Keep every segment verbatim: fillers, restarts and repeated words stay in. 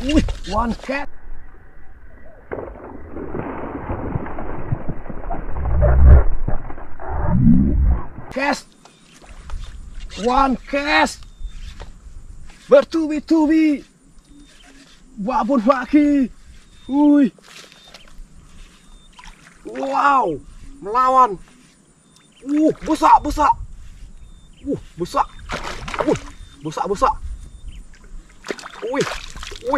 Wih, one cat. Cast. One cast. Bertubi-tubi. Babon baki. Wih. Wow, melawan. Uh, besar, besar. Uh, besar. Uh, besar, besar. Wih, wih.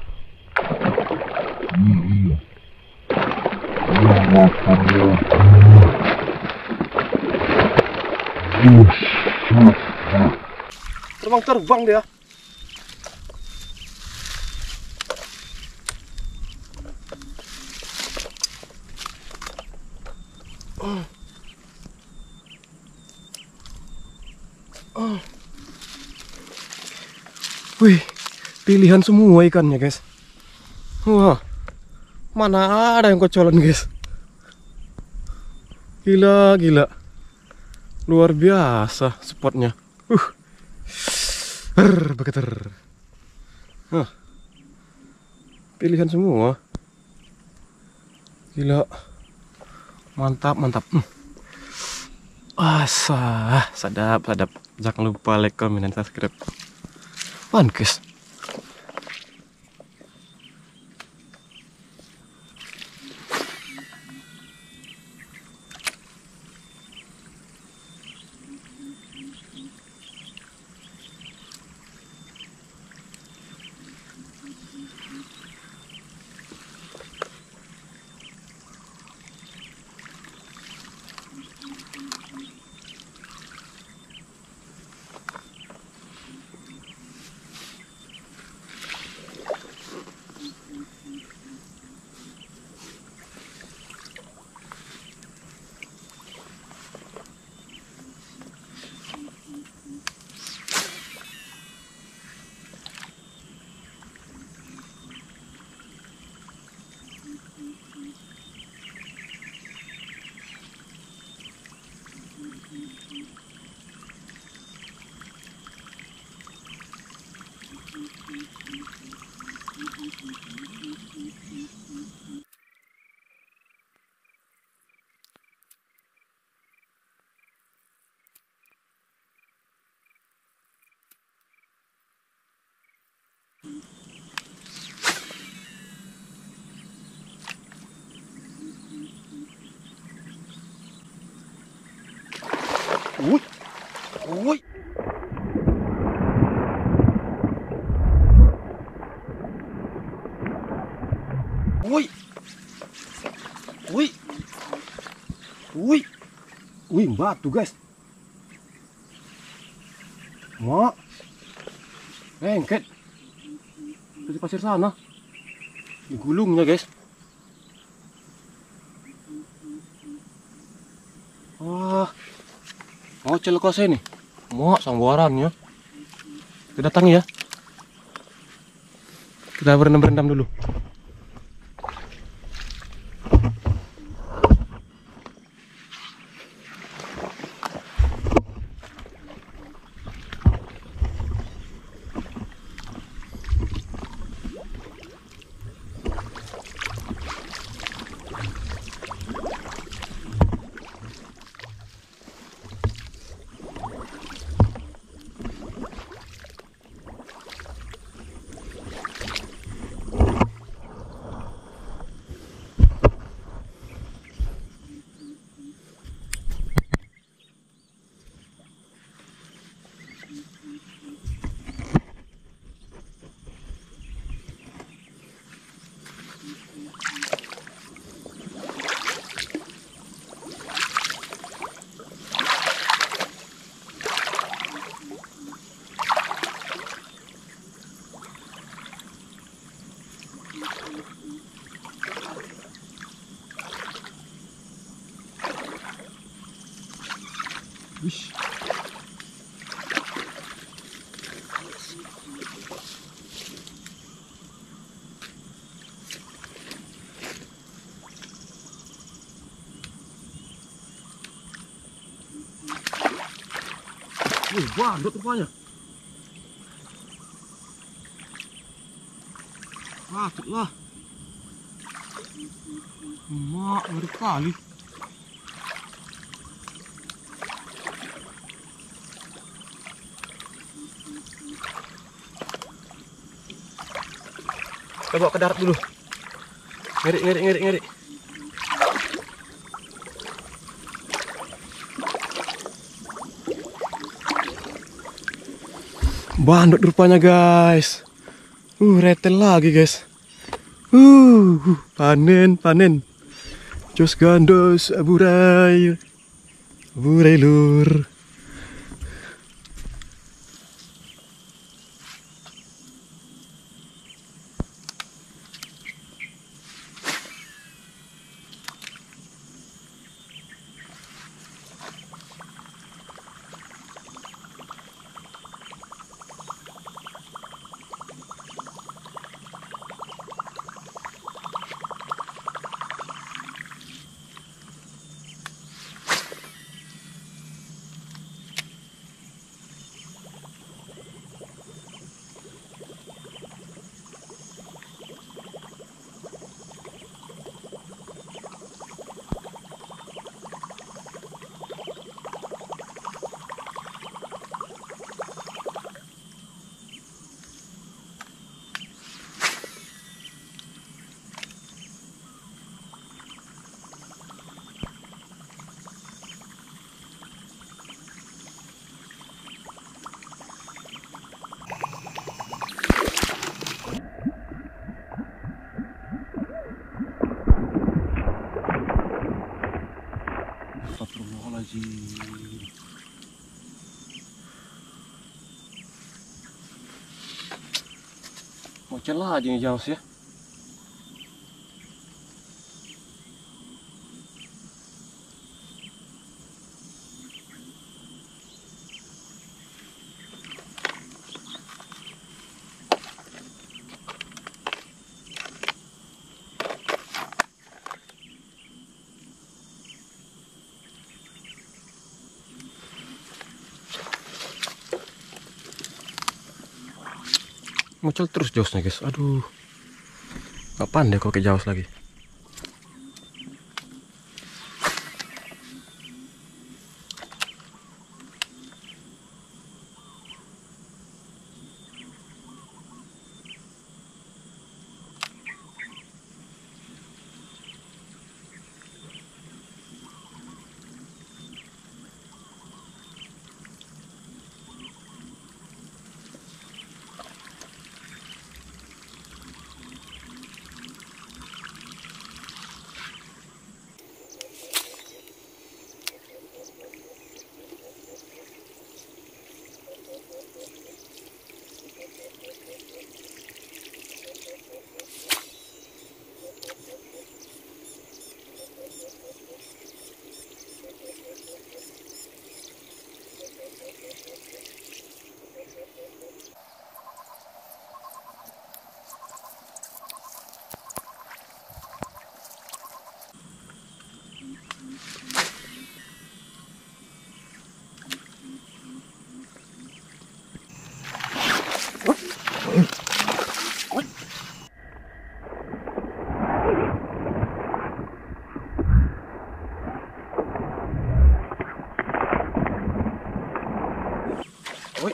Terbang-terbang dia. Uh. Uh. Wih, pilihan semua ikannya, guys. Wah, mana ada yang kocolan, guys. Gila, gila. Luar biasa spotnya. Uh. Brr, begeter. Huh. Pilihan semua. Gila. Mantap, mantap. Hmm. Asa, sadap, sadap. Jangan lupa like, comment, dan subscribe. Pankes. Wih, wih. Wih. Wih. Wih. Wih, batu, guys. Mak. Lengket. Dari pasir sana. Di gulungnya, guys. Wah. Mau celaka saya nih. Mau sambarannya. Kita datang ya. Kita berendam-berendam dulu. Wish. Wih, bandot rupanya. Patutlah. Mak, ngeri kali. Kita bawa ke darat dulu. Ngeri, ngeri, ngeri, ngeri. Bandot rupanya guys. Uh, retel lagi guys. Uh, panen, panen. Jos gandos, aburai. Aburai lur. Astagfirullahaladzim. Mau celah aja nih jauh ya. Muncul terus jauhnya guys. Aduh, gak pandai kok ke jauh lagi. Woi.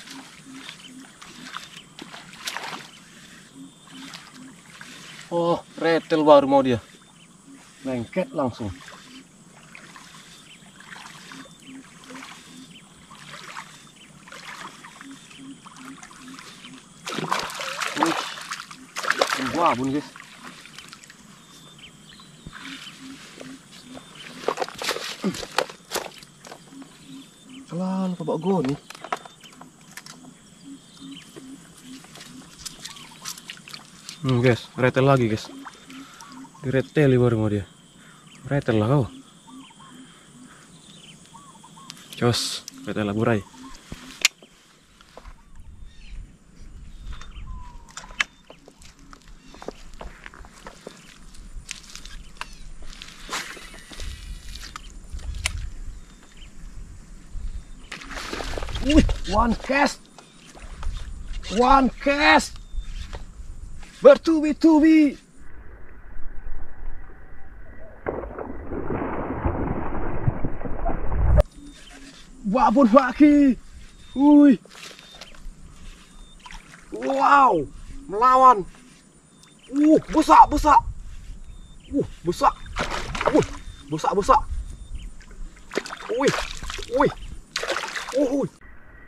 Oh, retel baru mau dia. Lengket langsung. Wih. Wah, bun guys. Selalu ke bawa goni. Hmm guys, retel lagi guys. Direteli baru mau dia. Retel lah kau. Jos, retel lah burai. Wih, one cast. One cast. bertubi-tubi. Babon lagi. Wih. Wow, melawan. Uh, besar, besar. Uh, besar. Uh, besar, besar. Wih, wih. Uh, uh.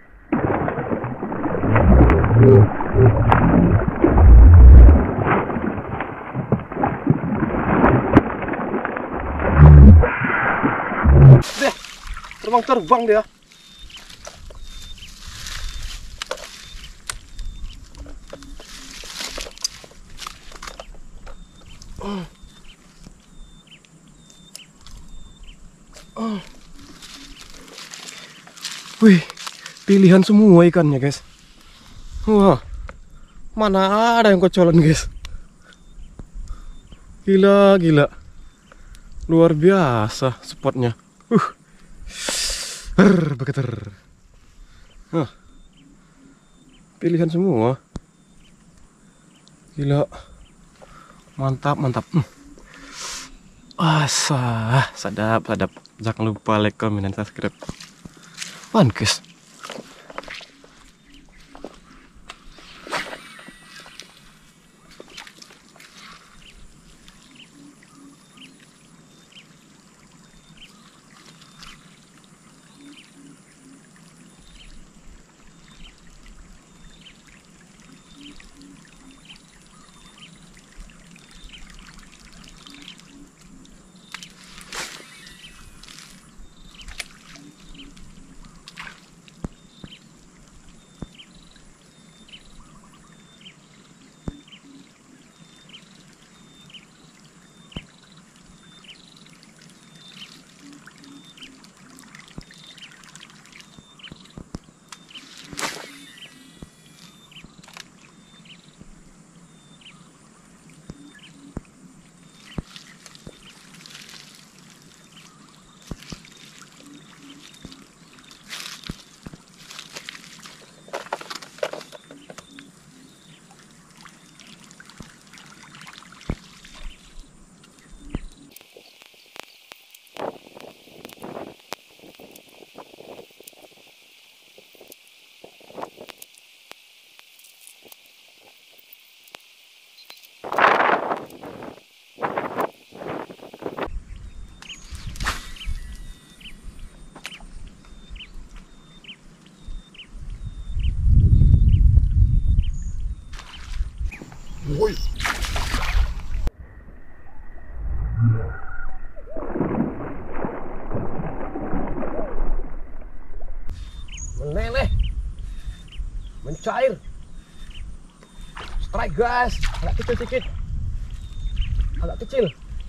Deh, terbang-terbang dia. Uh. Uh. Wih, pilihan semua ikannya guys. Wah, mana ada yang kocolan guys. Gila, gila. Luar biasa spotnya. Uh, Brr, begeter. Huh. Pilihan semua. Gila. Mantap, mantap. Hmm. Asa, sadap, sadap. Jangan lupa like, comment, dan subscribe. Pankes. Woi. Meleleh. Mencair. Strike guys, agak kecil sedikit. Agak kecil.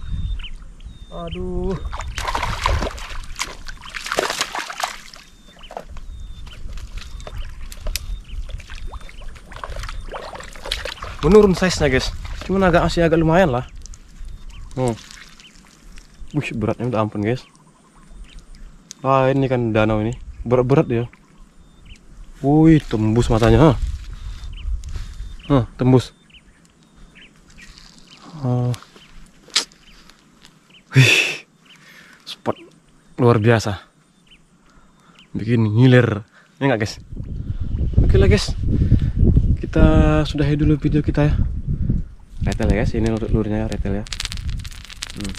Aduh. Menurun size-nya guys, cuman agak masih agak lumayan lah. Hmm. Wih, beratnya udah ampun guys. Ah, ini kan danau ini berat-berat ya. Wih, tembus matanya. Hah, tembus. Oh. Wih, spot luar biasa. Bikin ngiler, ya nggak guys? Oke lah guys. Kita sudahi dulu video kita ya. Retel ya guys, ini lurnya ya, retel ya. Hmm.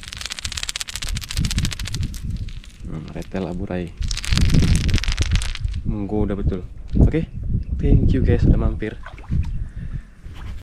Hmm, retel aburai. Menggoda betul. Oke, okay? Thank you guys sudah mampir.